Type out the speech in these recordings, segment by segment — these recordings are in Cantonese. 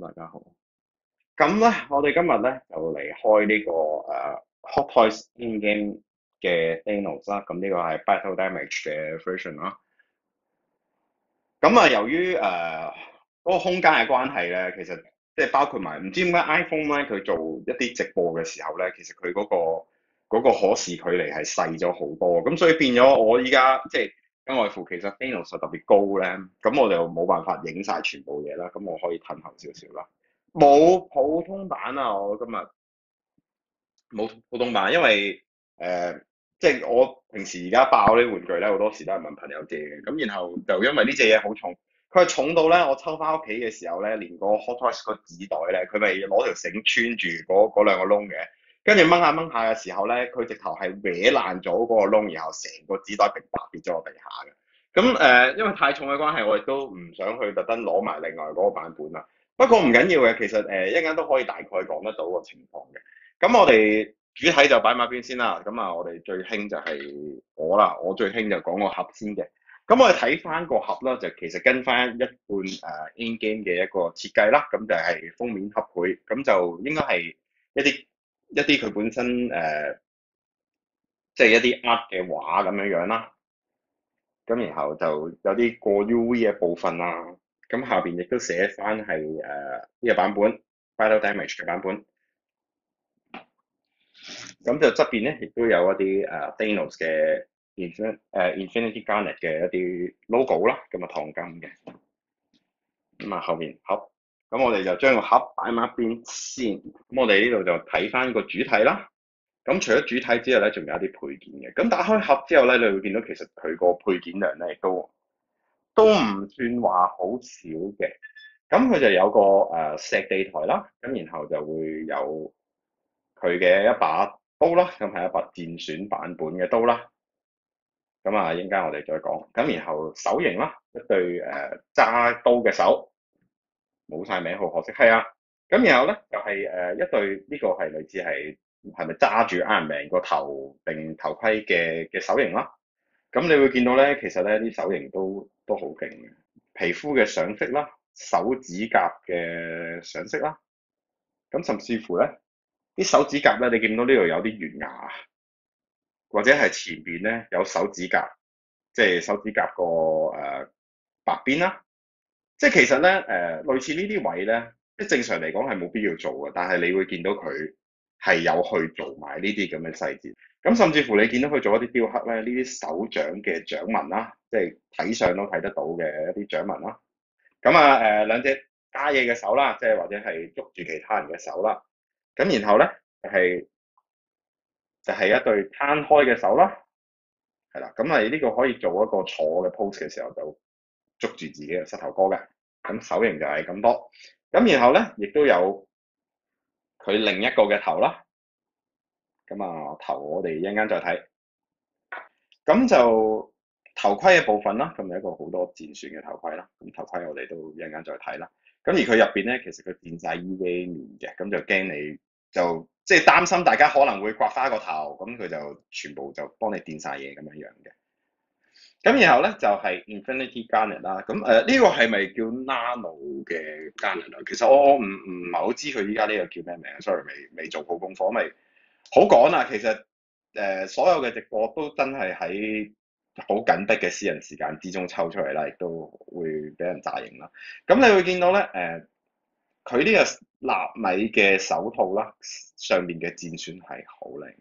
大家好。咁咧，我哋今日咧就嚟開呢、個Hot Toys In Game 嘅 Thanos 啦。咁呢個係 Battle Damage 嘅 version 啦。咁啊，由於嗰個空間嘅關係咧，其實即係包括埋唔知點解 iPhone 咧佢做一啲直播嘅時候咧，其實佢嗰個可視距離係細咗好多。咁所以變咗我依家即係不外乎其實 Thanos 特別高咧，咁我就冇辦法影晒全部嘢啦。咁我可以褪後少少啦。冇普通版啊！我今日冇普通版，因為即係我平時而家爆呢啲玩具咧，好多時都係問朋友借嘅。咁然後就因為呢隻嘢好重，佢係重到咧，我抽翻屋企嘅時候咧，連個 Hot Toys 個紙袋咧，佢咪攞條繩穿住嗰兩個窿嘅，跟住掹下掹下嘅時候咧，佢直頭係搲爛咗嗰個窿，然後成個紙袋平白跌咗落地下嘅。咁因為太重嘅關係，我亦都唔想去特登攞埋另外嗰個版本啦。不過唔緊要嘅，其實一陣間都可以大概講得到個情況嘅。咁我哋主體就擺埋邊先啦。咁啊，我哋最興就係我啦，我最興就講個盒先嘅。咁我哋睇翻個盒啦，就其實跟翻一貫In Game 嘅一個設計啦。咁就係封面盒配，咁就應該係一啲佢本身即係一啲 art 嘅畫咁樣樣啦。咁然後就有啲過 UV 嘅部分啦。咁下邊亦都寫翻係呢個版本 Battle Damage 嘅版本。咁就側邊咧，亦都有一啲Thanos 嘅 Infinity Gauntlet 嘅一啲 logo 啦，咁啊燙金嘅。咁啊後面盒，咁我哋就將個盒擺埋一邊先。咁我哋呢度就睇翻個主體啦。咁除咗主體之外咧，仲有一啲配件嘅。咁打開盒之後咧，你會見到其實佢個配件量咧，亦都唔算話好少嘅。咁佢就有個石地台啦，咁然後就會有佢嘅一把刀啦，咁係一把戰選版本嘅刀啦。咁啊，陣間我哋再講。咁然後手型啦，一對揸刀嘅手，冇晒名，好可惜。係啊。咁然後咧就係、一對呢個係類似係咪揸住 Iron Man 個頭定頭盔嘅手型啦。咁你會見到咧，其實咧啲手型都好勁嘅，皮膚嘅上色啦，手指甲嘅上色啦。咁甚至乎咧，啲手指甲咧，你見到呢度有啲懸崖，或者係前邊咧有手指甲，即係手指甲個白邊啦。即係其實咧類似呢啲位咧，即係正常嚟講係冇必要做嘅，但係你會見到佢係有去做埋呢啲咁嘅細節。咁甚至乎你見到佢做一啲雕刻咧，呢啲手掌嘅掌紋啦，即係睇相都睇得到嘅一啲掌紋啦。咁啊兩隻揸嘢嘅手啦，即係或者係捉住其他人嘅手啦。咁然後咧就係一對攤開嘅手啦，係啦。咁係呢個可以做一個坐嘅 pose 嘅時候就捉住自己嘅膝頭哥嘅。咁手型就係咁多。咁然後咧亦都有佢另一個嘅頭啦。咁啊頭我哋一陣間再睇。咁就頭盔嘅部分啦，咁有一個好多戰船嘅頭盔啦。咁頭盔我哋都一陣間再睇啦。咁而佢入邊咧，其實佢墊晒 EVA 面嘅，咁就驚你就即係擔心大家可能會刮花個頭，咁佢就全部就幫你墊晒嘢咁樣樣嘅。咁然後咧就係 Infinity Gauntlet 啦。咁呢個係咪叫 Nano 嘅 Gauntlet 啊？其實我唔係好知佢依家呢個叫咩名，sorry 未做好功課，因為好趕啊。其實所有嘅直播都真係喺好緊迫嘅私人時間之中抽出嚟啦，亦都會俾人炸型啦。咁你會見到咧佢呢個納米嘅手套啦，上面嘅戰損係好靚。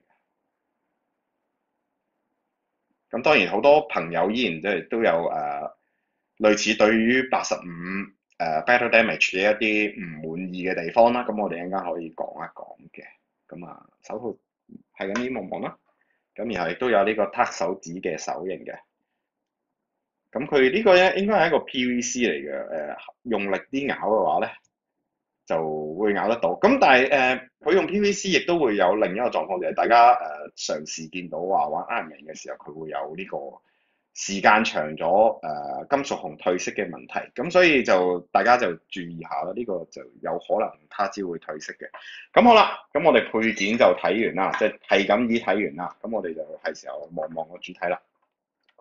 咁當然好多朋友依然都有類似對於85Battle Damage 嘅一啲唔滿意嘅地方啦。咁我哋一陣間可以講一講嘅。咁啊手套係咁啲望望啦。咁然後亦都有呢個撻手指嘅手型嘅。咁佢呢個咧應該係一個 PVC 嚟嘅。用力啲咬嘅話咧就會咬得到。咁但係佢用 PVC 亦都會有另一個狀況，就係大家嘗試見到話玩 Iron Man 嘅時候，佢會有呢個時間長咗金屬紅褪色嘅問題。咁所以就大家就注意下啦，呢個就有可能他朝會褪色嘅。咁好啦，咁我哋配件就睇完啦，即係咁已睇完啦。咁我哋就係時候望望個主體啦。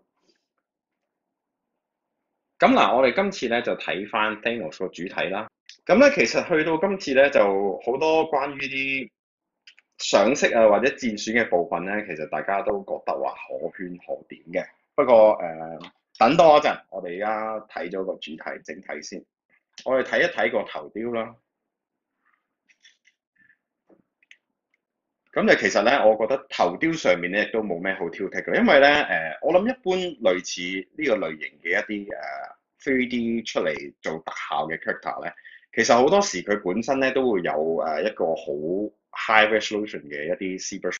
咁嗱，我哋今次咧就睇翻 Thanos 個主體啦。 咁咧，其實去到今次咧，就好多關於啲上色啊或者戰選嘅部分咧，其實大家都覺得話可圈可點嘅。不過等多一陣，我哋而家睇咗個主題整體先。我哋睇一睇個頭雕啦。咁就其實咧，我覺得頭雕上面咧亦都冇咩好挑剔嘅，因為咧我諗一般類似呢個類型嘅一啲3D 出嚟做特效嘅 character 咧，其實好多時佢本身咧都會有一個好 high resolution 嘅一啲 ZBrush，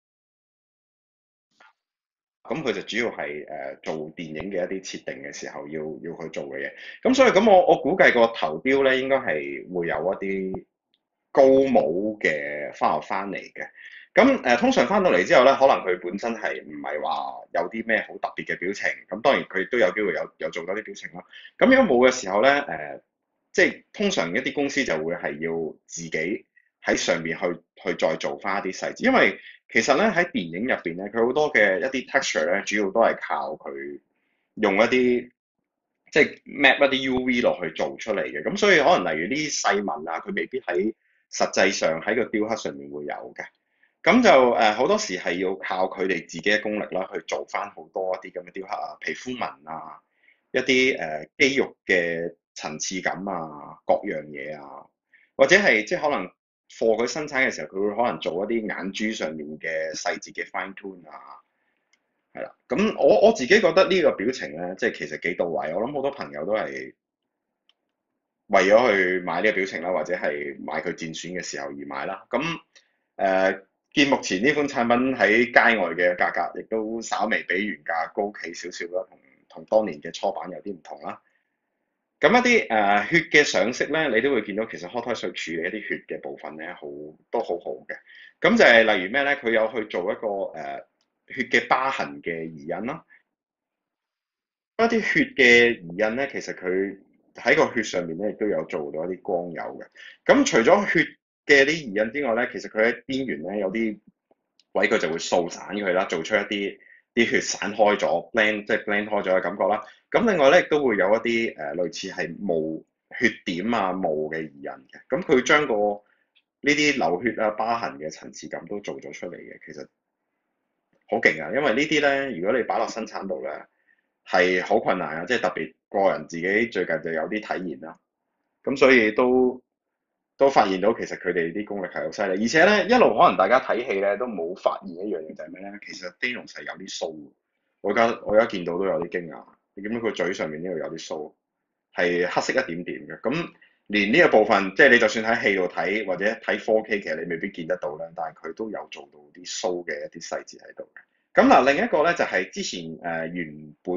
咁佢就主要係做電影嘅一啲設定嘅時候要去做嘅嘢。咁所以咁我估計個頭雕咧應該係會有一啲高帽嘅翻嚟嘅。咁通常翻到嚟之後咧，可能佢本身係唔係話有啲咩好特別嘅表情，咁當然佢都有機會有做多啲表情啦。咁如果冇嘅時候咧，即係通常一啲公司就會係要自己喺上面去再做翻一啲細節，因為其實咧喺電影入邊咧，佢好多嘅一啲 texture 咧，主要都係靠佢用一啲即係 map 一啲 UV 落去做出嚟嘅。咁所以可能例如呢啲細紋啊，佢未必喺實際上喺個雕刻上面會有嘅。咁就好多時係要靠佢哋自己嘅功力啦，去做翻好多一啲咁嘅雕刻啊、皮膚紋啊、一啲肌肉嘅層次感啊、各樣嘢啊，或者係即係可能貨佢生產嘅時候，佢會可能做一啲眼珠上面嘅細節嘅 fine tune 啊，係啦。咁我自己覺得呢個表情咧，即係其實幾到位。我諗好多朋友都係為咗去買呢個表情啦，或者係買佢戰選嘅時候而買啦。咁見目前呢款產品喺街外嘅價格，亦都稍微比原價高企少少啦，同當年嘅初版有啲唔同啦。咁一啲血嘅上色咧，你都會見到其實 Hot Toys 處理一啲血嘅部分咧，都好好嘅。咁就係例如咩咧？佢有去做一個血嘅疤痕嘅移印啦。一啲血嘅移印咧，其實佢喺個血上面咧，亦都有做到一啲光油嘅。咁除咗血嘅啲移印之外咧，其實佢喺邊緣咧有啲位佢就會掃散佢啦，做出一啲血散開咗，blend 即係 blend 開咗嘅感覺啦。咁另外咧亦都會有一啲類似係霧血點啊霧嘅移印嘅。咁佢將個呢啲流血啊疤痕嘅層次感都做咗出嚟嘅，其實好勁啊！因為呢啲咧，如果你擺落生產度咧，係好困難啊！即係特別個人自己最近就有啲體驗啦，咁所以都發現到其實佢哋啲功力係好犀利，而且咧一路可能大家睇戲咧都冇發現一樣嘢就係咩咧？其實 Thanos 係有啲鬚，我而家見到都有啲驚訝，你見到佢嘴上面呢度有啲鬚，係黑色一點點嘅，咁連呢個部分即係你就算喺戲度睇或者睇 4K，其實你未必見得到咧，但係佢都有做到啲鬚嘅一啲細節喺度嘅。咁嗱，另一個咧就係之前原本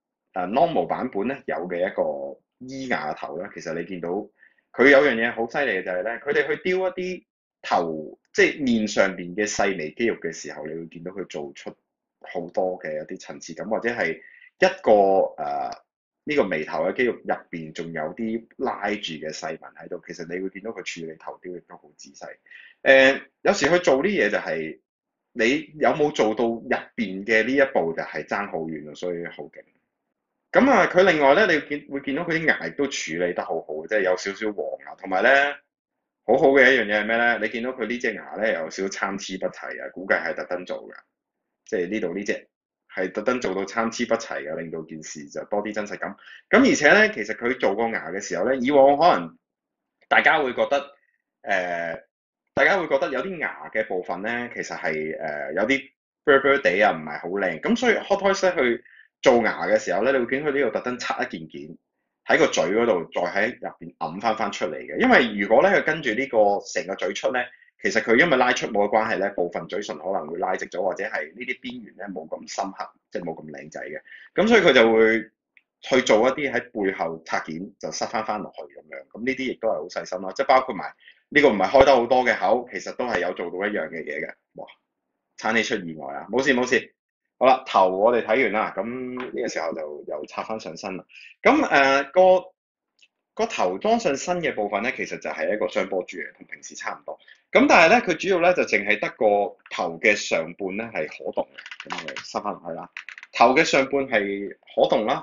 normal 版本咧有嘅一個伊亞頭咧，其實你見到佢有樣嘢好犀利嘅就係咧，佢哋去雕一啲頭即係面上邊嘅細微肌肉嘅時候，你會見到佢做出好多嘅一啲層次感，或者係一個呢個眉頭嘅肌肉入邊仲有啲拉住嘅細紋喺度，其實你會見到佢處理頭雕亦都好仔細。有時去做啲嘢就係、你有冇做到入邊嘅呢一步就係爭好遠啊，所以好勁。咁啊，佢另外咧，你會見到佢啲牙亦都處理得好好，即係有少少黃牙，同埋咧好好嘅一樣嘢係咩咧？你見到佢呢隻牙咧有少少參差不齊啊，估計係特登做嘅，即係呢度呢隻係特登做到參差不齊嘅，令到件事就多啲真實感。咁而且咧，其實佢做個牙嘅時候咧，以往可能大家會覺得誒、呃大家會覺得有啲牙嘅部分咧，其實係有啲 blur 地啊，唔係好靚。咁所以 Hot Toys 咧去做牙嘅時候咧，你會見佢呢度特登拆一件件喺個嘴嗰度，再喺入邊揞翻出嚟嘅。因為如果咧佢跟住呢個成個嘴出咧，其實佢因為拉出冇嘅關係咧，部分嘴唇可能會拉直咗，或者係呢啲邊緣咧冇咁深刻，即係冇咁靚仔嘅。咁所以佢就會去做一啲喺背後拆件就塞翻落去咁樣。咁呢啲亦都係好細心啦，即係包括埋。呢個唔係開得好多嘅口，其實都係有做到一樣嘅嘢嘅。哇！撐你出意外啊！冇事冇事。好啦，頭我哋睇完啦，咁呢個時候就又插翻上身啦。咁個頭裝上身嘅部分咧，其實就係一個雙波珠嘅，同平時差唔多。咁但係咧，佢主要咧就淨係得個頭嘅上半咧係可動嘅。咁我哋塞翻落去啦。頭嘅上半係可動啦。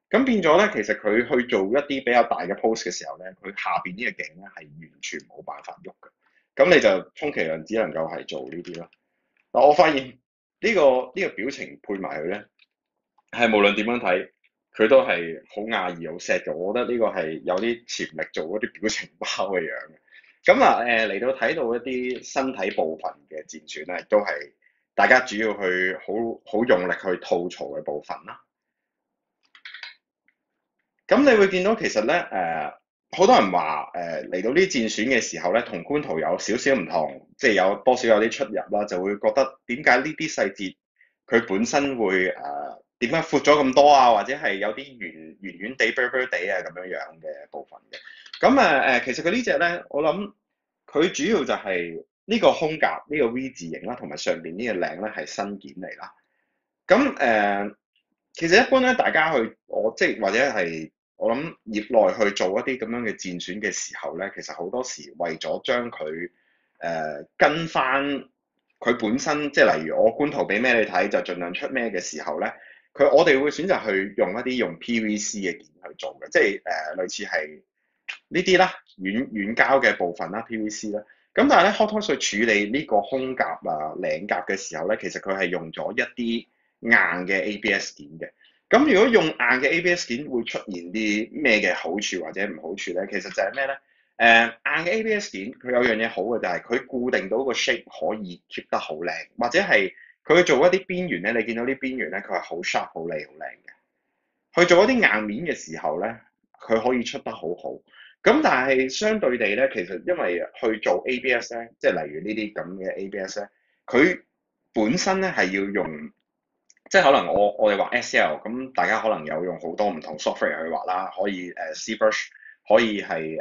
咁變咗咧，其實佢去做一啲比較大嘅 post 嘅時候咧，佢下邊呢個頸咧係完全冇辦法喐嘅。咁你就充其量只能夠係做呢啲咯。嗱，我發現呢個表情配埋佢咧，係無論點樣睇，佢都係好亞異好 set 嘅。我覺得呢個係有啲潛力做嗰啲表情包嘅樣嘅。咁啊嚟到睇到一啲身體部分嘅戰損咧，都係大家主要去好用力去吐槽嘅部分啦。咁你會見到其實咧，好多人話嚟到呢啲戰選嘅時候咧，同官圖有少少唔同，即係有多少有啲出入啦，就會覺得點解呢啲細節佢本身會點解闊咗咁多啊，或者係有啲圓地、地啊咁樣樣嘅部分嘅。咁其實佢呢隻咧，我諗佢主要就係呢個胸甲呢個 V 字形啦，同埋上邊呢個領咧係新件嚟啦。咁其實一般咧，大家即係或者係我諗業內去做一啲咁樣嘅戰選嘅時候咧，其實好多時為咗將佢跟翻佢本身，即係例如我官圖俾咩你睇，就盡量出咩嘅時候咧，我哋會選擇去用一啲用 PVC 嘅件去做嘅，即係類似係呢啲啦，軟膠嘅部分啦，PVC 啦。咁但係咧，Hot Toys 去處理呢個胸甲啊、領甲嘅時候咧，其實佢係用咗一啲硬嘅 ABS 件嘅。咁如果用硬嘅 ABS 件會出現啲咩嘅好處或者唔好處咧？其實就係咩咧？硬嘅 ABS 件佢有樣嘢好嘅就係佢固定到個 shape 可以 keep 得好靚，或者係佢做一啲邊緣咧，你見到啲邊緣咧，佢係好 sharp、好靚、好靚嘅。去做一啲硬面嘅時候咧，佢可以出得好好。咁但係相對地咧，其實因為去做 ABS 咧，即係例如呢啲咁嘅 ABS 咧，佢本身咧係要用，即係可能我哋畫 SL，咁大家可能有用好多唔同 software 去畫啦，可以ZBrush，可以係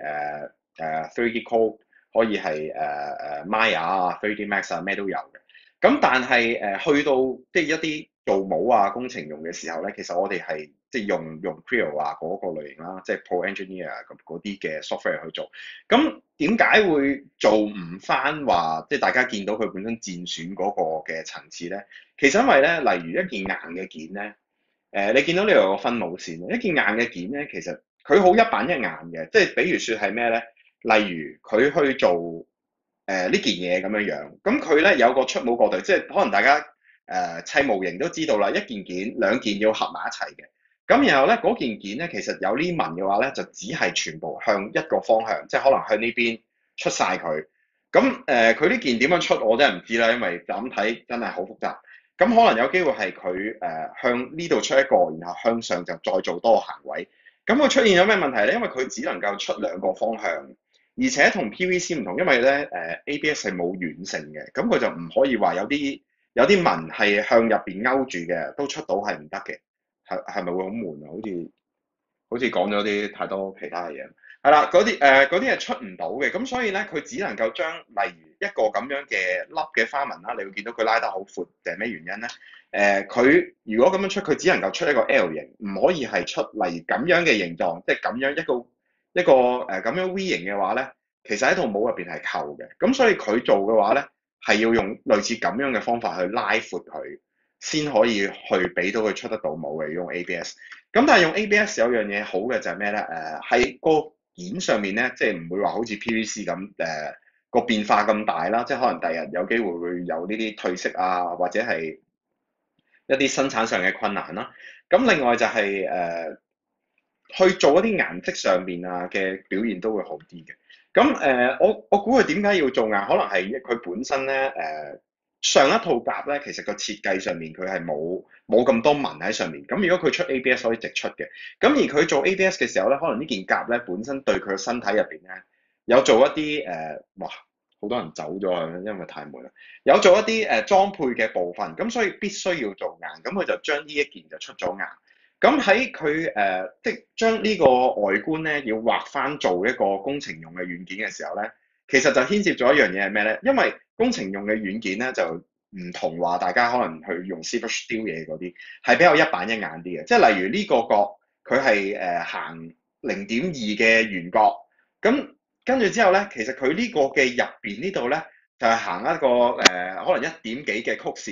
3D Code，可以係Maya 啊、3D Max 啊，咩都有嘅。咁但係去到即係一啲做模啊、工程用嘅時候咧，其實我哋係即係用 Creo 啊嗰個類型啦，即係 Pro Engineer 咁嗰啲嘅 software 去做。咁點解會做唔翻話，即係大家見到佢本身戰損嗰個嘅層次咧？其實因為咧，例如一件硬嘅件咧，你見到呢度有個分母線，一件硬嘅件咧，其實佢好一板一眼嘅，即係比如説係咩咧？例如佢去做呢件嘢咁樣樣，咁佢咧有個出模角度，即係可能大家砌模型都知道啦，一件件兩件要合埋一齊嘅，咁然後咧嗰件件咧其實有呢紋嘅話咧，就只係全部向一個方向，即係可能向呢邊出晒佢。咁佢呢件點樣出我真係唔知啦，因為就咁睇真係好複雜。咁可能有機會係佢向呢度出一個，然後向上就再做多個行位。咁佢出現咗咩問題咧？因為佢只能夠出兩個方向，而且同 PVC 唔同，因為咧ABS 係冇軟性嘅，咁佢就唔可以話有啲紋係向入邊勾住嘅都出到係唔得嘅。係咪會好悶啊？好似講咗啲太多其他嘅嘢。係啦，嗰啲係出唔到嘅，咁所以咧佢只能夠將例如一個咁樣嘅粒嘅花紋啦，你會見到佢拉得好闊，定係咩原因咧？佢如果咁樣出，佢只能夠出一個 L 型，唔可以係出例如咁樣嘅形狀，即係咁樣一個咁樣 V 型嘅話咧，其實喺套帽入邊係扣嘅，咁所以佢做嘅話咧係要用類似咁樣嘅方法去拉闊佢，先可以去俾到佢出得到帽嘅，用 ABS。咁但係用 ABS 有樣嘢好嘅就係咩咧？喺個件上面咧，即係唔會話好似 PVC 咁個變化咁大啦，即係可能第日有機會會有呢啲褪色啊，或者係一啲生產上嘅困難啦。咁另外就係去做一啲顏色上面啊嘅表現都會好啲嘅。咁我估佢點解要做硬？可能係佢本身咧上一套甲咧，其實個設計上面佢係冇咁多紋喺上面。咁如果佢出 ABS 可以直出嘅，咁而佢做 ABS 嘅時候咧，可能呢件甲咧本身對佢個身體入邊咧有做一啲哇好多人走咗啊，因為太悶啦。有做一啲裝配嘅部分，咁所以必須要做硬。咁佢就將呢一件就出咗硬。咁喺佢即係將呢個外觀咧，要畫翻做一個工程用嘅軟件嘅時候咧，其實就牽涉咗一樣嘢係咩咧？因為工程用嘅軟件咧就唔同話大家可能去用 ZBrush 雕嘢嗰啲，係比較一板一眼啲嘅。即係例如呢個角，佢係行0.2嘅圓角，咁跟住之後咧，其實佢呢個嘅入邊呢度咧，就係行一個可能1點幾嘅曲線。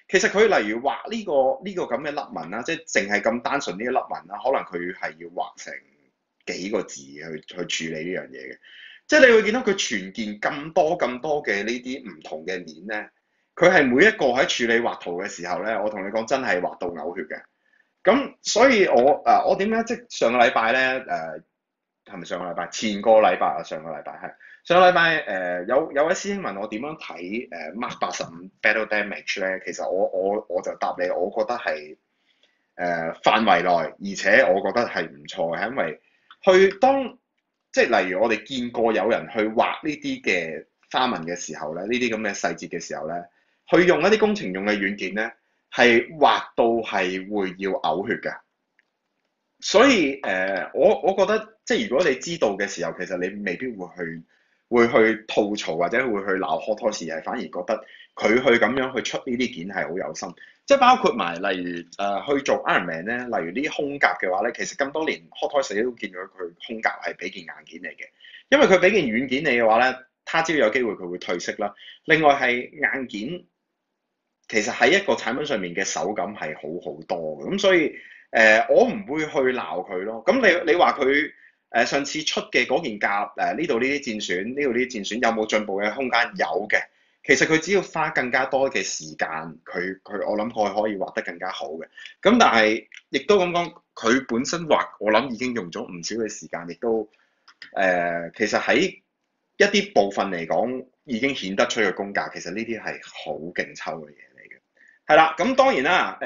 其實佢例如畫呢個咁嘅粒紋啦，即係淨係咁單純呢一粒紋啦，可能佢係要畫成幾個字去處理呢樣嘢嘅。即係你會見到佢全件咁多嘅呢啲唔同嘅鏈咧，佢係每一個喺處理畫圖嘅時候咧，我同你講真係畫到嘔血嘅。咁所以我點解即上個禮拜咧係咪上個禮拜？前個禮拜啊，上個禮拜係上個禮拜有位師兄問我點樣睇Mark 85 Battle Damage 咧？其實我就答你，我覺得係範圍內，而且我覺得係唔錯嘅，係因為即係例如我哋見過有人去畫呢啲嘅花紋嘅時候咧，呢啲咁嘅細節嘅時候咧，去用一啲工程用嘅軟件咧，係畫到係會要嘔血嘅。所以我覺得即係如果你知道嘅時候，其實你未必會去吐槽或者會去鬧 Hot Toys，係反而覺得佢去咁樣去出呢啲件係好有心。即係包括埋例如去做 Iron Man 咧，例如呢啲胸甲嘅話咧，其實咁多年 Hot Toys 都見到佢胸甲係俾件硬件嚟嘅，因為佢俾件軟件你嘅話咧，他朝有機會佢會褪色啦。另外係硬件，其實喺一個產品上面嘅手感係好多嘅，咁所以我唔會去鬧佢咯。咁你話佢上次出嘅嗰件甲呢度呢啲戰損，呢度呢啲戰損有冇進步嘅空間？有嘅。其實佢只要花更加多嘅時間，我諗佢可以畫得更加好嘅。咁但係亦都咁講，佢本身畫我諗已經用咗唔少嘅時間，亦都其實喺一啲部分嚟講已經顯得出嘅功架。其實呢啲係好勁抽嘅嘢。係啦，咁當然啦，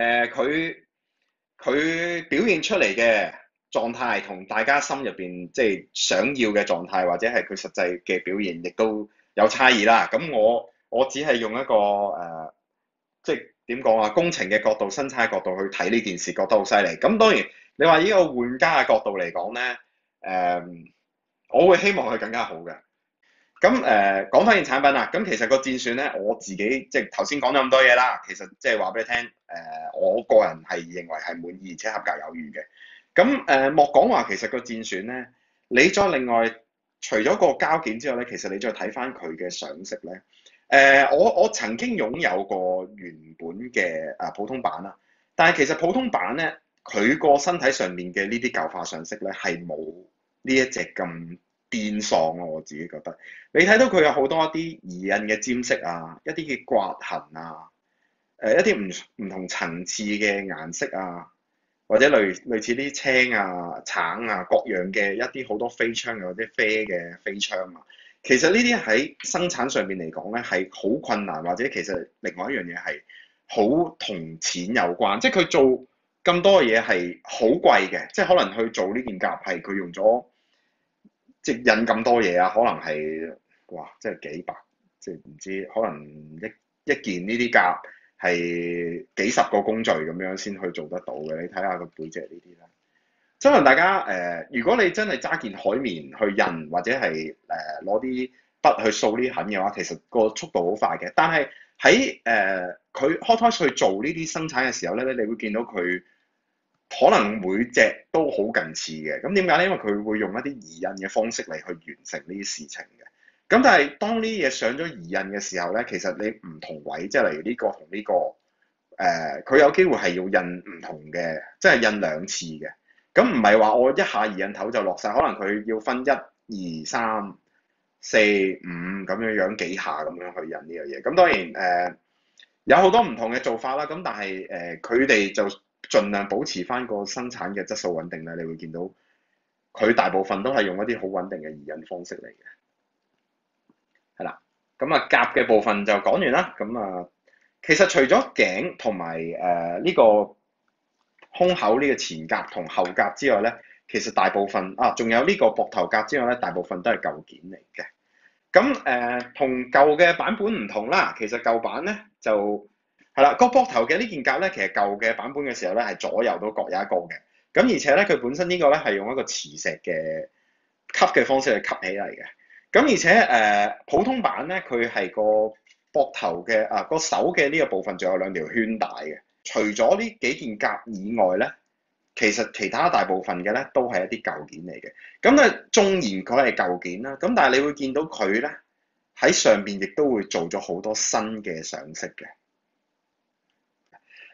佢表現出嚟嘅狀態同大家心入邊即係想要嘅狀態，或者係佢實際嘅表現，亦都有差異啦。咁我只係用一個即係點講啊，工程嘅角度、生產嘅角度去睇呢件事，覺得好犀利。咁當然你話呢個玩家嘅角度嚟講咧，我會希望佢更加好嘅。咁講翻件產品啦，咁其實個戰損咧，我自己即係頭先講咗咁多嘢啦，其實即係話俾你聽，我個人係認為係滿意而且合格有餘嘅。咁莫講話其實個戰損咧，你再另外除咗個膠件之外咧，其實你再睇翻佢嘅上色咧，我曾經擁有過原本嘅普通版啦，但係其實普通版咧，佢個身體上面嘅呢啲舊化上色咧係冇呢一隻咁癲喪咯，我自己覺得。你睇到佢有好多一啲疑印嘅沾色啊，一啲嘅刮痕啊，一啲唔同層次嘅顏色啊，或者類似啲青啊、橙啊各樣嘅一啲好多飛槍或者啡嘅飛槍啊，其實呢啲喺生產上面嚟講咧係好困難，或者其實另外一樣嘢係好同錢有關，即係佢做咁多嘢係好貴嘅，即係可能去做呢件甲係佢用咗。即印咁多嘢啊，可能係哇，即係幾百，即係唔知可能一件呢啲甲係幾十個工序咁樣先去做得到嘅。你睇下個背脊呢啲啦。可能大家如果你真係揸件海綿去印，或者係攞啲筆去掃呢啲痕嘅話，其實個速度好快嘅。但係喺佢開胎去做呢啲生產嘅時候咧，你會見到佢。可能每隻都好近似嘅，咁點解咧？因為佢會用一啲移印嘅方式嚟去完成呢啲事情嘅。咁但係當呢啲嘢上咗移印嘅時候咧，其實你唔同位，即係例如呢個同呢個，佢有機會係要印唔同嘅，即係印兩次嘅。咁唔係話我一下移印頭就落晒，可能佢要分1、2、3、4、5咁樣幾下咁樣去印呢樣嘢。咁當然有好多唔同嘅做法啦。咁但係佢哋就盡量保持翻個生產嘅質素穩定咧，你會見到佢大部分都係用一啲好穩定嘅移印方式嚟嘅，係啦。咁啊甲嘅部分就講完啦。咁啊，其實除咗頸同埋呢個胸口呢個前甲同後甲之外咧，其實大部分仲有呢個膊頭甲之外咧，大部分都係舊件嚟嘅。咁同舊嘅版本唔同啦，其實舊版咧就係啦，個膊頭嘅呢件甲咧，其實舊嘅版本嘅時候咧係左右都各有一個嘅。咁而且咧佢本身呢個咧係用一個磁石嘅吸嘅方式去吸起嚟嘅。咁而且普通版咧佢係個膊頭嘅個手嘅呢個部分仲有2條圈帶嘅。除咗呢幾件甲以外咧，其實其他大部分嘅咧都係一啲舊件嚟嘅。咁咧縱然佢係舊件啦，咁但係你會見到佢咧喺上邊亦都會做咗好多新嘅上色嘅。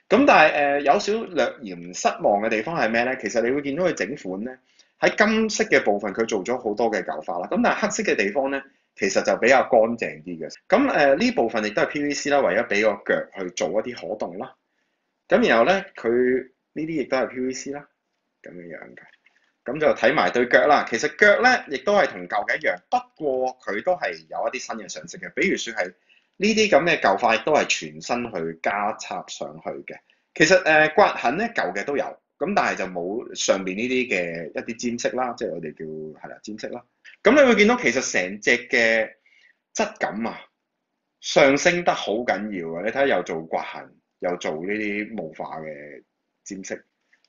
咁但係有少略嫌失望嘅地方係咩咧？其實你會見到佢整款咧喺金色嘅部分佢做咗好多嘅舊化啦，咁但係黑色嘅地方咧其實就比較乾淨啲嘅。咁呢部分亦都係 PVC 啦，為咗俾個腳去做一啲可動啦。咁然後咧佢呢啲亦都係 PVC 啦，咁樣嘅。咁就睇埋對腳啦。其實腳咧亦都係同舊嘅一樣，不過佢都係有一啲新嘅上色嘅。比如說係呢啲咁嘅舊化，亦都係全新去加插上去嘅。其實刮痕咧舊嘅都有，咁但係就冇上邊呢啲嘅一啲沾色啦，即係我哋叫係啦沾色啦。咁你會見到其實成隻嘅質感啊上升得好緊要嘅。你睇下又做刮痕，又做呢啲霧化嘅沾色。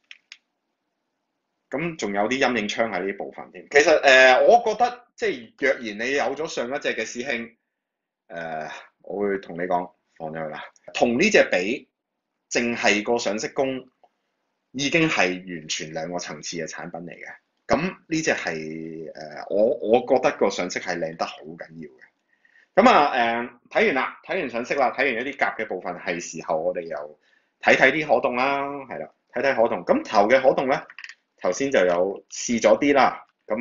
咁仲有啲陰影槍喺呢部分添。其實我覺得即係若然你有咗上一隻嘅師兄，我會同你講放咗佢啦。同呢隻比，淨係個上色工已經係完全兩個層次嘅產品嚟嘅。咁呢隻係我覺得個上色係靚得好緊要嘅。咁睇完啦，睇完上色啦，睇完一啲甲嘅部分，係時候我哋又睇睇啲可動啦，係啦，睇睇可動。咁頭嘅可動咧。頭先就有試咗啲啦，咁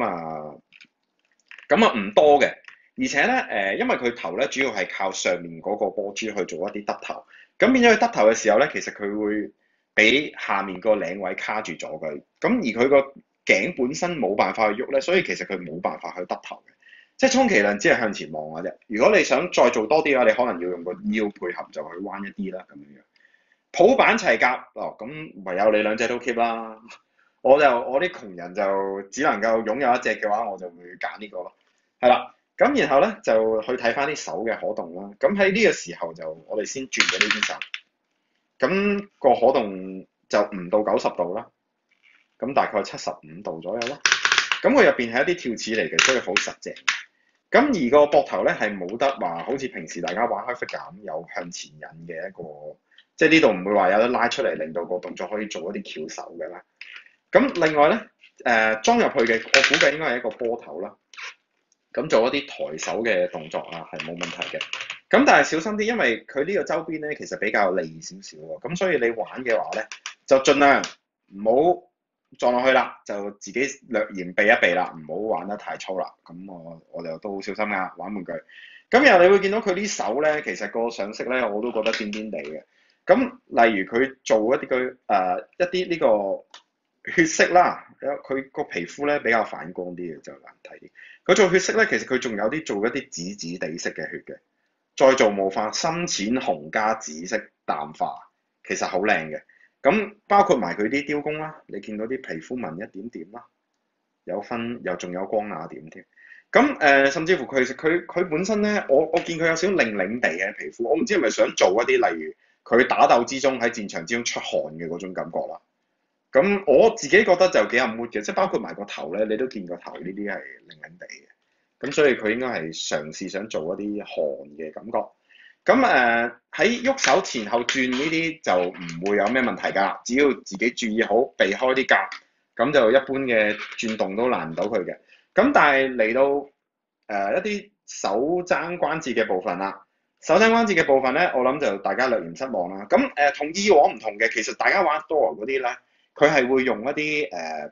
唔多嘅，而且咧因為佢頭咧主要係靠上面嗰個波珠去做一啲得頭，咁變咗佢得頭嘅時候咧，其實佢會俾下面個領位卡住咗佢，咁而佢個頸本身冇辦法去喐咧，所以其實佢冇辦法去得頭嘅，即係充其量只係向前望嘅啫。如果你想再做多啲嘅話，你可能要用個腰配合就去彎一啲啦，咁樣樣。普版齊甲咁唯有你兩隻都 keep 啦。我啲窮人就只能夠擁有一隻嘅話，我就會揀呢個咯。係啦，咁然後咧就去睇翻啲手嘅可動啦。咁喺呢個時候就我哋先轉咗呢邊手，咁個可動就唔到90度啦，咁大概75度左右啦。咁佢入邊係一啲跳齒嚟嘅，所以好實淨。咁而個膊頭咧係冇得話，好似平時大家玩開 figure 咁有向前引嘅一個，即係呢度唔會話有得拉出嚟，令到個動作可以做一啲翹手嘅啦。咁另外咧，裝入去嘅，我估計應該係一個波頭啦。咁做一啲抬手嘅動作啊，係冇問題嘅。咁但係小心啲，因為佢呢個周邊咧其實比較利少少喎。咁所以你玩嘅話咧，就盡量唔好撞落去啦，就自己略嫌避一避啦，唔好玩得太粗啦。咁我哋都好小心㗎，玩玩具。咁然後你會見到佢啲手咧，其實個上色咧我都覺得癲癲地嘅。咁例如佢做一啲一啲呢個血色啦，佢個皮膚咧比較反光啲嘅就難睇啲。佢做血色咧，其實佢仲有啲做一啲紫紫地色嘅血嘅，再做霧化深淺紅加紫色淡化，其實好靚嘅。咁包括埋佢啲雕工啦，你見到啲皮膚紋一點點啦，有分又仲有光雅點添。咁甚至乎其實佢本身咧，我見佢有少少擰擰地嘅皮膚，我唔知係咪想做一啲例如佢打鬥之中喺戰場之中出汗嘅嗰種感覺啦。咁我自己覺得就幾有 mood 嘅，即係包括埋個頭咧，你都見個頭呢啲係擰擰地嘅。咁所以佢應該係嘗試想做一啲汗嘅感覺。咁喺喐手前後轉呢啲就唔會有咩問題㗎，只要自己注意好避開啲夾，咁就一般嘅轉動都難唔到佢嘅。咁但係嚟到一啲手踭關節嘅部分啦，手踭關節嘅部分咧，我諗就大家略嫌失望啦。咁同以往唔同嘅，其實大家玩 Thor 嗰啲咧，佢係會用一啲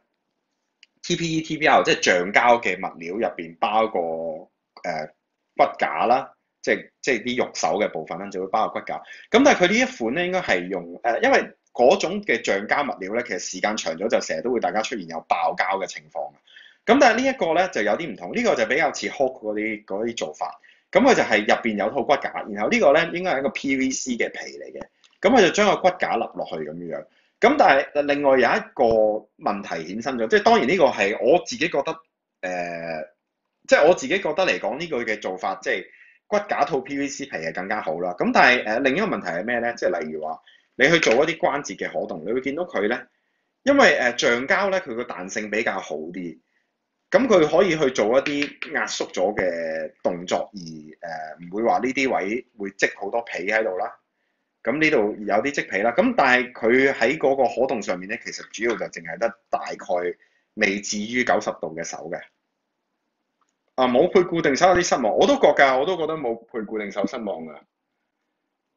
TPE、TPR 即係橡膠嘅物料入邊包個骨架啦，即係啲肉手嘅部分啦，就會包個骨架。咁但係佢呢一款咧，應該係用因為嗰種嘅橡膠物料咧，其實時間長咗就成日都會大家出現有爆膠嘅情況。咁但係呢一個咧就有啲唔同，呢個就比較似 Hulk 嗰啲做法。咁佢就係入邊有套骨架，然後呢個咧應該係一個 PVC 嘅皮嚟嘅。咁佢就將個骨架立落去咁樣。咁但係另外有一個問題衍生咗，即係當然呢個係我自己覺得即係我自己覺得嚟講呢個嘅做法，即係骨架套 PVC 皮係更加好啦。咁但係另一個問題係咩咧？即係例如話你去做一啲關節嘅可動，你會見到佢咧，因為橡膠咧佢個彈性比較好啲，咁佢可以去做一啲壓縮咗嘅動作，而唔會話呢啲位會積好多皮喺度啦。咁呢度有啲積皮啦，咁但係佢喺嗰個可動上面咧，其實主要就淨係得大概未至於90度嘅手嘅。冇配固定手有啲失望，我都覺㗎，我都覺得冇配固定手失望㗎。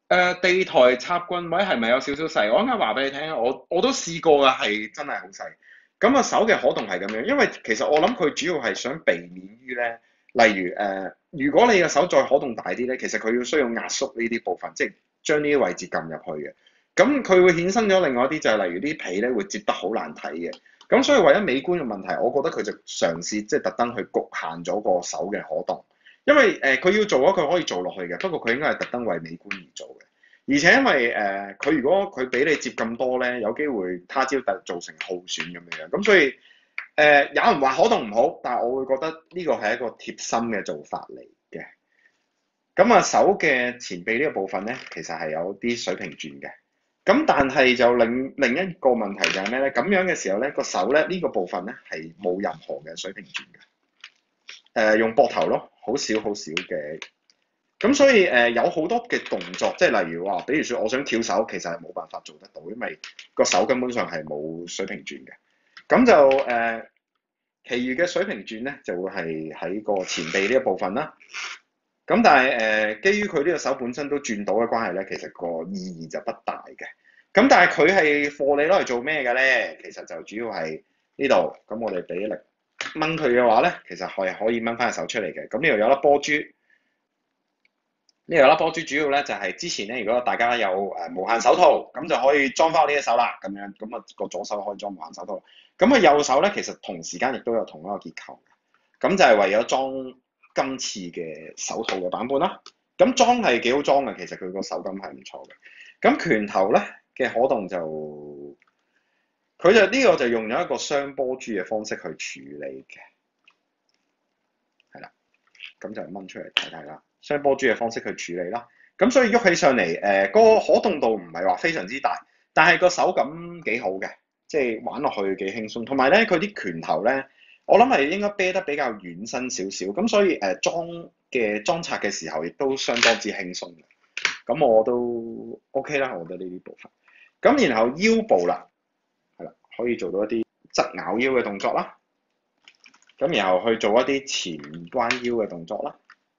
地台插棍位係咪有少少細？我啱啱話俾你聽，我都試過㗎，係真係好細。咁啊手嘅可動係咁樣，因為其實我諗佢主要係想避免於咧，例如如果你嘅手再可動大啲咧，其實佢需要壓縮呢啲部分，即係將呢啲位置撳入去嘅。咁佢會衍生咗另外一啲就係例如啲皮咧會摺得好難睇嘅。咁所以為咗美觀嘅問題，我覺得佢就嘗試即係特登去局限咗個手嘅可動。因為佢要做咗，佢可以做落去嘅，不過佢應該係特登為美觀而做嘅。而且因為佢如果佢俾你接咁多咧，有機會他朝造成耗損咁樣，咁所以有人話可動唔好，但係我會覺得呢個係一個貼心嘅做法嚟嘅。咁啊手嘅前臂呢個部分咧，其實係有啲水平轉嘅。咁但係就另一個問題就係咩咧？咁樣嘅時候咧，個手咧呢個部分咧係冇任何嘅水平轉嘅。用膊頭咯，好少好少嘅。咁所以有好多嘅動作，即係例如話，比如說我想跳手，其實係冇辦法做得到，因為個手根本上係冇水平轉嘅。咁就其餘嘅水平轉咧，就會係喺個前臂呢一部分啦。咁但係基於佢呢個手本身都轉到嘅關係咧，其實個意義就不大嘅。咁但係佢係貨你攞嚟做咩嘅咧？其實就主要係呢度。咁我哋俾力掹佢嘅話咧，其實係可以掹翻隻手出嚟嘅。咁呢度有粒波珠，呢度有粒波珠主要咧就係之前咧，如果大家有無限手套，咁就可以裝翻我呢隻手啦。咁樣咁啊個左手可以裝無限手套。咁啊右手咧其實同時間亦都有同一個結構嘅。咁就係為咗裝今次嘅手套嘅版本啦。咁裝係幾好裝嘅，其實佢個手感係唔錯嘅。咁拳頭咧嘅可動就佢就呢個就用咗一個雙波珠嘅方式去處理嘅，係啦，咁就掹出嚟睇睇啦。雙波珠嘅方式去處理啦，咁所以喐起上嚟個可動度唔係話非常之大，但係個手感幾好嘅，即係玩落去幾輕鬆。同埋咧佢啲拳頭咧，我諗係應該啤得比較軟身少少，咁所以裝拆嘅時候亦都相當之輕鬆嘅。咁我都 OK 啦，我覺得呢啲部分。咁然後腰部啦。係啦，可以做到一啲側咬腰嘅動作啦，咁然後去做一啲前彎腰嘅動作啦，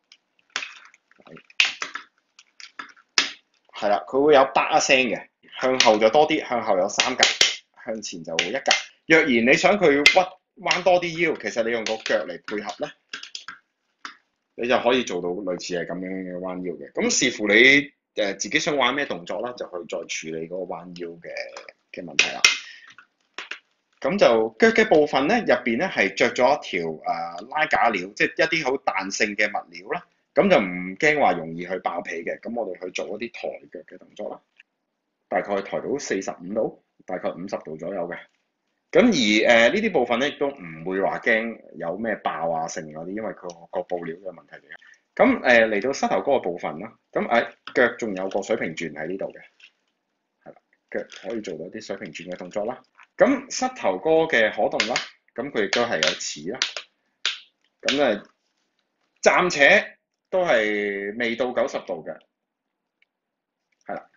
係啦，佢會有叭一聲嘅，向後就多啲，向後有3格，向前就1格。若然你想佢彎多啲腰，其實你用個腳嚟配合咧，你就可以做到類似係咁樣嘅彎腰嘅。咁視乎你自己想玩咩動作啦，就去再處理嗰個彎腰嘅問題啦。咁就腳嘅部分咧，入邊咧係着咗一條拉架料，即係一啲好彈性嘅物料啦。咁就唔驚話容易去爆皮嘅。咁我哋去做一啲抬腳嘅動作啦，大概抬到45度，大概50度左右嘅。咁而呢啲部分咧，亦都唔會話驚有咩爆啊剩嗰啲，因為佢個布料嘅問題嚟嘅。咁嚟到膝頭哥嘅部分啦，咁腳仲有個水平轉喺呢度嘅，係啦，腳可以做到啲水平轉嘅動作啦。咁膝頭哥嘅可動啦，咁佢亦都係有齒啦，咁暫且都係未到90度嘅，係啦。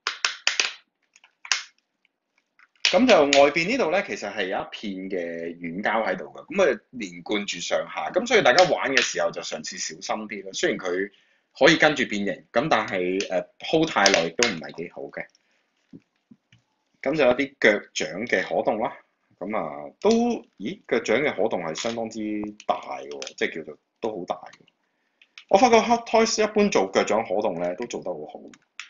咁就外邊呢度咧，其實係有一片嘅軟膠喺度嘅，咁連貫住上下，咁所以大家玩嘅時候就嘗試小心啲啦。雖然佢可以跟住變形，咁但係hold 太耐亦都唔係幾好嘅。咁就有啲腳掌嘅可動啦。咁腳掌嘅可動係相當之大喎，即係叫做都好大嘅。我發覺 Hot Toys 一般做腳掌可動咧，都做得好好。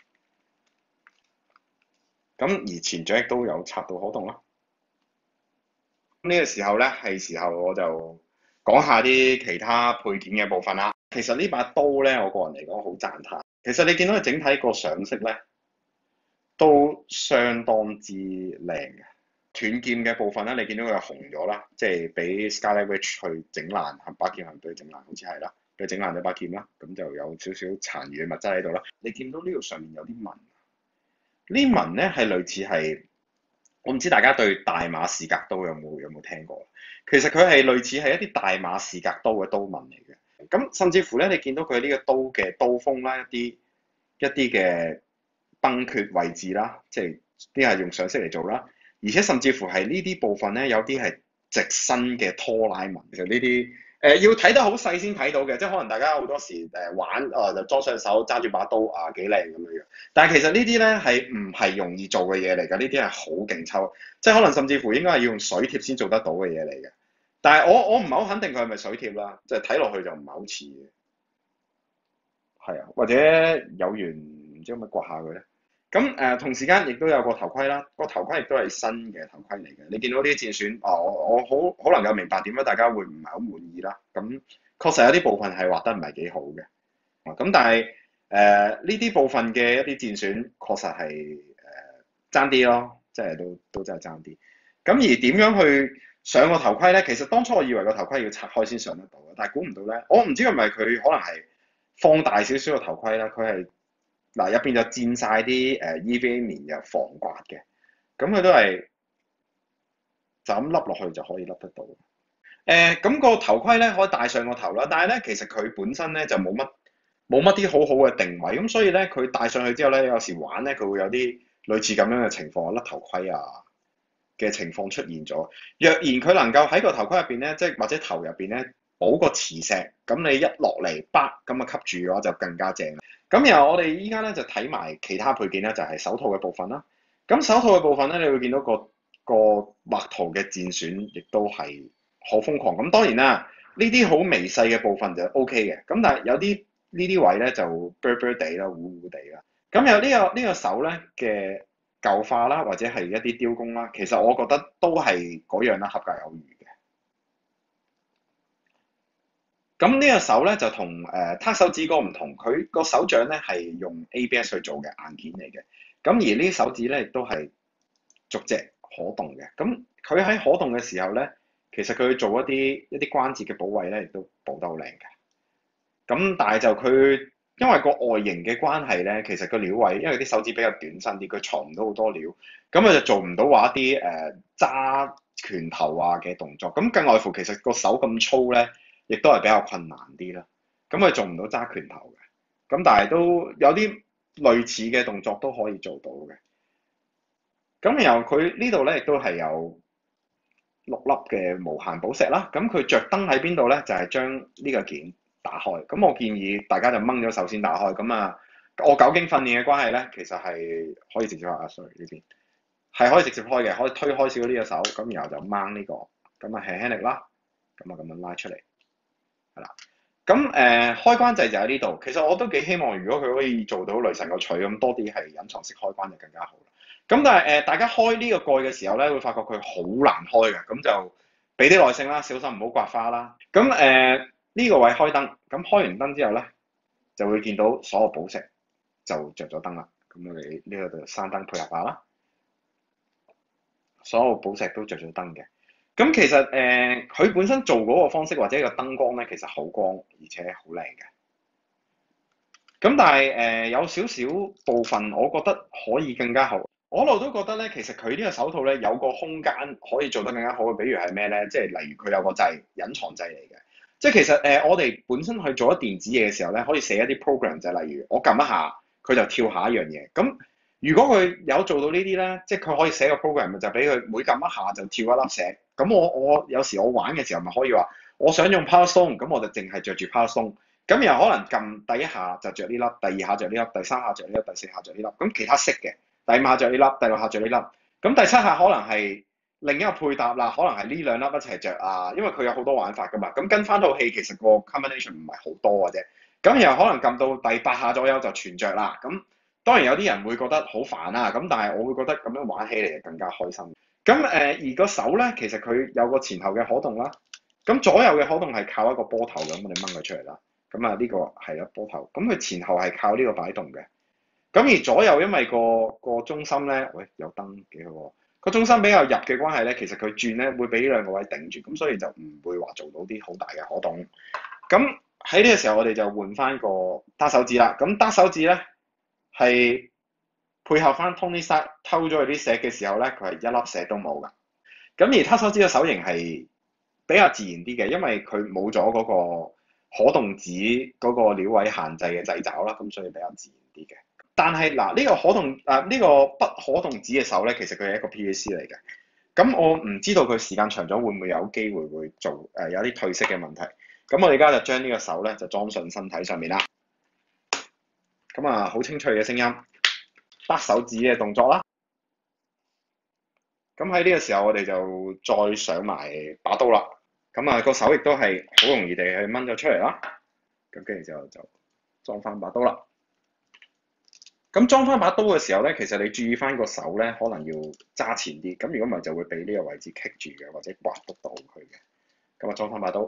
咁而前掌亦都有插到可動啦。呢個時候咧，係時候我就講下啲其他配件嘅部分啦。其實呢把刀咧，我個人嚟講好讚歎。其實你見到佢整體個上色咧，都相當之靚嘅。斷劍嘅部分咧，你見到佢係紅咗啦，即係俾 Scarlet Witch 去整爛，把劍係俾佢整爛，好似係啦，俾佢整爛咗把劍啦，咁就有少少殘餘嘅物質喺度啦。你見到呢度上面有啲紋，呢紋咧係類似係，我唔知大家對大馬士革刀有冇聽過？其實佢係類似係一啲大馬士革刀嘅刀紋嚟嘅。咁甚至乎咧，你見到佢呢個刀嘅刀鋒啦，一啲嘅崩缺位置啦，即係啲係用上色嚟做啦。而且甚至乎係呢啲部分咧，有啲係直身嘅拖拉紋。其實呢啲要睇得好細先睇到嘅，即係可能大家好多時玩就裝上手揸住把刀啊幾靚咁樣樣，但係其實呢啲咧係唔係容易做嘅嘢嚟㗎？呢啲係好勁抽，即係可能甚至乎應該係要用水貼先做得到嘅嘢嚟嘅。但係我唔係好肯定佢係咪水貼啦，即係睇落去就唔係好似嘅。係啊，或者有緣唔知可唔可以刮下佢咧？咁同時間亦都有個頭盔啦，個頭盔亦都係新嘅頭盔嚟嘅。你見到啲戰損，我好能夠明白點解大家會唔係好滿意啦。咁確實有啲部分係畫得唔係幾好嘅。咁但係呢啲部分嘅一啲戰損確實係爭啲咯，即係都真係爭啲。咁而點樣去上個頭盔咧？其實當初我以為個頭盔要拆開先上得到嘅，但係估唔到咧，我唔知係咪佢可能係放大少少個頭盔啦，佢係嗱入邊就佔晒啲EVA 棉又防刮嘅，咁佢都係就咁笠落去就可以笠得到。咁個頭盔咧可以戴上個頭啦，但係咧其實佢本身咧就冇乜啲好好嘅定位，咁所以咧佢戴上去之後咧，有時玩咧佢會有啲類似咁樣嘅情況，甩頭盔啊嘅情況出現咗。若然佢能夠喺個頭盔入邊咧，即係或者頭入邊咧補個磁石，咁你一落嚟，叭咁啊吸住嘅話就更加正啦。咁然後我哋依家咧就睇埋其他配件咧，就係手套嘅部分啦。咁手套嘅部分咧，你會見到個畫圖嘅戰損亦都係好瘋狂。咁當然啦，呢啲好微細嘅部分就 OK 嘅。咁但係有啲呢啲位咧就 blur 地啦，糊糊地啦。咁有呢個手咧嘅舊化啦，或者係一啲雕工啦，其實我覺得都係嗰樣啦，合格有餘嘅。咁呢個手咧就同撻手指嗰個唔同，佢個手掌咧係用 ABS 去做嘅硬件嚟嘅。咁而呢啲手指咧亦都係逐隻可動嘅。咁佢喺可動嘅時候咧，其實佢去做一啲關節嘅補位咧，亦都補得好靚嘅。咁但係就佢因為個外形嘅關係咧，其實個料位因為啲手指比較短身啲，佢藏唔到好多料，咁佢就做唔到話一啲揸拳頭啊嘅動作。咁更外乎其實個手咁粗咧，亦都係比較困難啲啦。咁佢做唔到揸拳頭嘅，咁但係都有啲類似嘅動作都可以做到嘅。咁然後佢呢度咧亦都係有6粒嘅無限寶石啦。咁佢着燈喺邊度咧？就係將呢個件打開。咁我建議大家就掹咗手先打開。咁啊，我久經訓練嘅關係咧，其實係可以直接開。sorry 呢邊係可以直接開嘅，可以推開少少呢隻手，咁然後就掹呢個，咁啊輕輕力啦，咁啊咁樣拉出嚟，係啦。咁開關掣就喺呢度。其實我都幾希望，如果佢可以做到雷神個錘咁多啲係隱藏式開關就更加好啦。咁但係大家開呢個蓋嘅時候咧，會發覺佢好難開嘅，咁就俾啲耐性啦，小心唔好刮花啦。咁呢個位開燈，咁開完燈之後咧，就會見到所有寶石就着咗燈啦。咁我哋呢個就閂燈配合下啦，所有寶石都着咗燈嘅。咁其實佢本身做嗰個方式或者個燈光咧，其實好光而且好靚嘅。咁但係有少少部分，我覺得可以更加好。我一路都覺得咧，其實佢呢個手套咧有個空間可以做得更加好嘅，比如係咩咧？即係例如佢有個掣，隱藏掣嚟嘅。即係其實我哋本身去做一電子嘢嘅時候咧，可以寫一啲 program，就係例如我撳一下，佢就跳下一樣嘢。咁如果佢有做到呢啲咧，即係佢可以寫個 program，就俾佢每撳一下就跳一粒石。咁我有時我玩嘅時候咪可以話，我想用 Power Stone，咁我就淨係着住 Power Stone。咁然後可能撳第一下就着呢粒，第二下着呢粒，第三下着呢粒，第四下着呢粒。咁其他色嘅，第五下着呢粒，第六下着呢粒。咁第七下可能係另一個配搭啦，可能係呢兩粒一齊着啊，因為佢有好多玩法噶嘛。咁跟翻套戲其實個 combination 唔係好多嘅啫。咁然後可能撳到第8下左右就全着啦。咁當然有啲人會覺得好煩啦，咁但係我會覺得咁樣玩起嚟更加開心。咁而個手咧，其實佢有個前後嘅可動啦。咁左右嘅可動係靠一個波頭咁，你掹佢出嚟啦。咁啊呢個係啦波頭，咁佢前後係靠呢個擺動嘅。咁而左右因為個中心咧，喂有燈幾好喎。個中心比較入嘅關係咧，其實佢轉咧會俾呢兩個位頂住，咁所以就唔會話做到啲好大嘅可動。咁喺呢個時候我哋就換翻個單手指啦。咁單手指咧係配合翻 Tony Stark 偷咗佢啲石嘅時候咧，佢係一粒石都冇噶。咁而他手指嘅手型係比較自然啲嘅，因為佢冇咗嗰個可動指嗰個料位限制嘅掣肘啦，咁所以比較自然啲嘅。但係嗱，呢個可動呢個不可動指嘅手咧，其實佢係一個 PVC 嚟嘅。咁我唔知道佢時間長咗會唔會有機會會做有啲褪色嘅問題。 咁我哋而家就將呢個手咧就裝上身體上面啦。咁啊，好清脆嘅聲音，得手指嘅動作啦。咁喺呢個時候，我哋就再上埋把刀啦。咁啊，個手亦都係好容易地去掹咗出嚟啦。咁跟住就裝翻把刀啦。咁裝翻把刀嘅時候咧，其實你注意翻個手咧，可能要揸前啲。咁如果唔係，就會俾呢個位置棘住嘅，或者刮得到佢嘅。咁啊，裝翻把刀。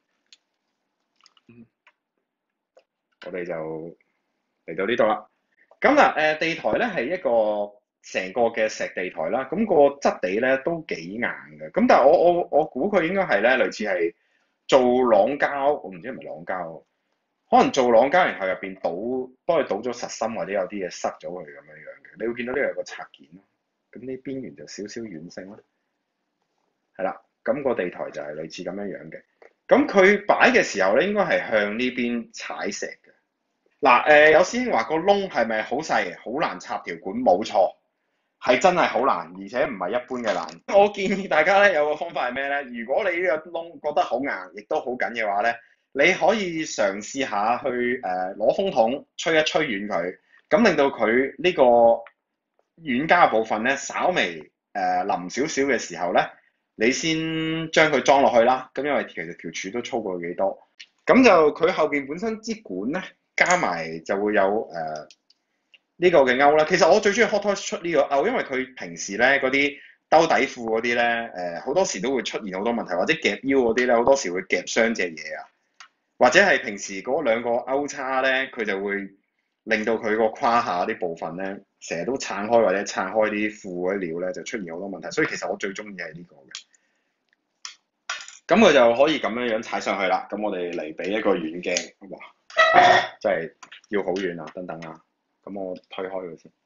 我哋就嚟到呢度啦。咁嗱，地台咧係一個成個嘅石地台啦。咁個質地咧都幾硬嘅。咁但係我估佢應該係咧類似係做朗膠，我唔知係咪朗膠，可能做朗膠，然後入邊幫佢倒咗實心或者有啲嘢塞咗佢咁樣樣嘅。你會見到呢個有個拆件咯。咁呢邊緣就少少軟性啦。係啦，咁個地台就係類似咁樣樣嘅。咁佢擺嘅時候咧，應該係向呢邊踩石嘅。嗱，有師兄話個窿係咪好細，好難插條管？冇錯，係真係好難，而且唔係一般嘅難。我建議大家咧有個方法係咩咧？如果你呢個窿覺得好硬，亦都好緊嘅話咧，你可以嘗試下去攞風筒吹一吹軟佢，咁令到佢呢個軟膠嘅部分咧稍微腍少少嘅時候咧，你先將佢裝落去啦。咁因為其實條柱都粗過幾多，咁就佢後邊本身支管咧。加埋就會有呢個嘅勾啦。其實我最中意 Hot Toys 出呢個勾，因為佢平時咧嗰啲兜底褲嗰啲咧好多時都會出現好多問題，或者夾腰嗰啲咧好多時會夾傷隻嘢啊，或者係平時嗰兩個勾叉咧，佢就會令到佢個胯下啲部分咧成日都撐開或者撐開啲褲嗰啲料咧，就出現好多問題。所以其實我最中意係呢個嘅。咁佢就可以咁樣樣踩上去啦。咁我哋嚟俾一個遠鏡，哇！真係要好遠啊！等等啊，咁我推開佢先。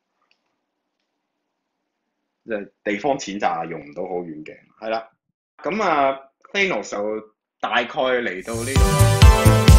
即係地方淺窄，用唔到好遠鏡。係啦，咁啊 Thanos 就大概嚟到呢度。